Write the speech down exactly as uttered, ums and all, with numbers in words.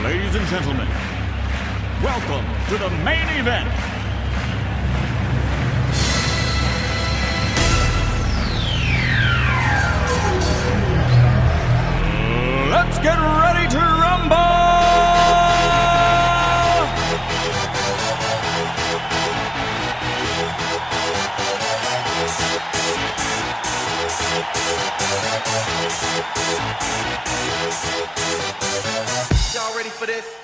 Ladies and gentlemen, welcome to the main event. Let's get ready to rumble! Y'all ready for this?